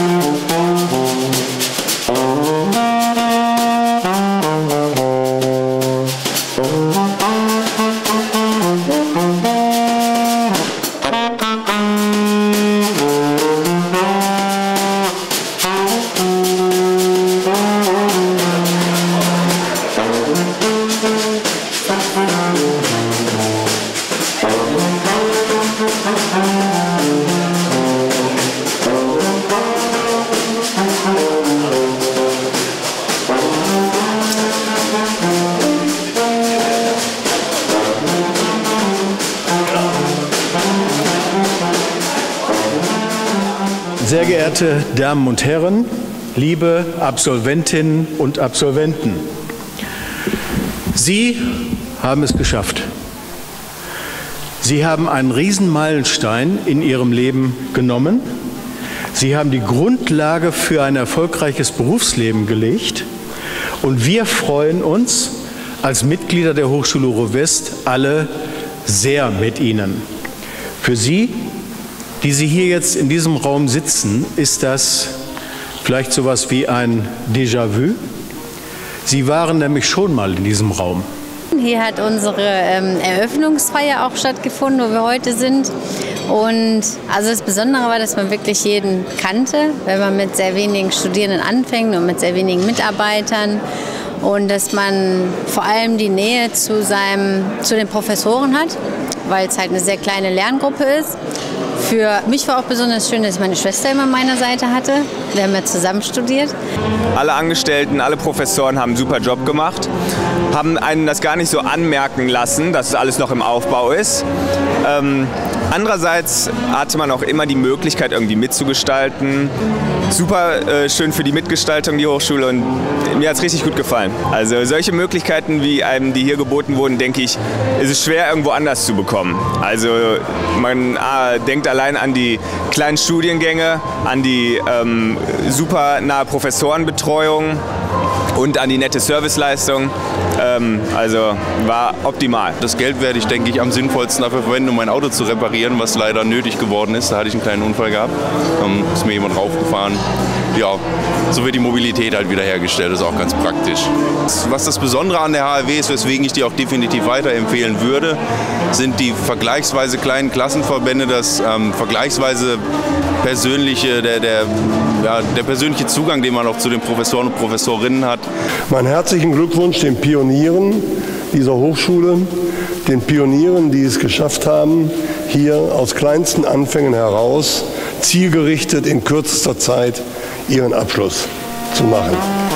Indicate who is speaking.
Speaker 1: Sehr geehrte Damen und Herren, liebe Absolventinnen und Absolventen, Sie haben es geschafft. Sie haben einen Riesenmeilenstein in Ihrem Leben genommen. Sie haben die Grundlage für ein erfolgreiches Berufsleben gelegt. Und wir freuen uns als Mitglieder der Hochschule Ruhr-West alle sehr mit Ihnen. Für Sie, die Sie hier jetzt in diesem Raum sitzen, ist das vielleicht so etwas wie ein Déjà-vu. Sie waren nämlich schon mal in diesem Raum.
Speaker 2: Hier hat unsere Eröffnungsfeier auch stattgefunden, wo wir heute sind. Und also das Besondere war, dass man wirklich jeden kannte, wenn man mit sehr wenigen Studierenden anfängt und mit sehr wenigen Mitarbeitern. Und dass man vor allem die Nähe zu den Professoren hat, weil es halt eine sehr kleine Lerngruppe ist. Für mich war auch besonders schön, dass ich meine Schwester immer an meiner Seite hatte. Wir haben ja zusammen studiert.
Speaker 3: Alle Angestellten, alle Professoren haben einen super Job gemacht, haben einen das gar nicht so anmerken lassen, dass es alles noch im Aufbau ist. Andererseits hatte man auch immer die Möglichkeit, irgendwie mitzugestalten. Super schön für die Mitgestaltung, die Hochschule, und mir hat es richtig gut gefallen. Also solche Möglichkeiten, wie einem die hier geboten wurden, denke ich, ist es schwer, irgendwo anders zu bekommen. Also man denkt allein an die kleinen Studiengänge, an die super nahe Professorenbetreuung und an die nette Serviceleistung. Also war optimal.
Speaker 4: Das Geld werde ich, denke ich, am sinnvollsten dafür verwenden, um mein Auto zu reparieren, was leider nötig geworden ist. Da hatte ich einen kleinen Unfall gehabt, ist mir jemand raufgefahren. Ja, so wird die Mobilität halt wiederhergestellt, das ist auch ganz praktisch. Was das Besondere an der HRW ist, weswegen ich die auch definitiv weiterempfehlen würde, sind die vergleichsweise kleinen Klassenverbände, das vergleichsweise persönliche, der persönliche Zugang, den man auch zu den Professoren und Professorinnen hat.
Speaker 5: Meinen herzlichen Glückwunsch den Pionieren dieser Hochschule, den Pionieren, die es geschafft haben, hier aus kleinsten Anfängen heraus zielgerichtet in kürzester Zeit ihren Abschluss zu machen.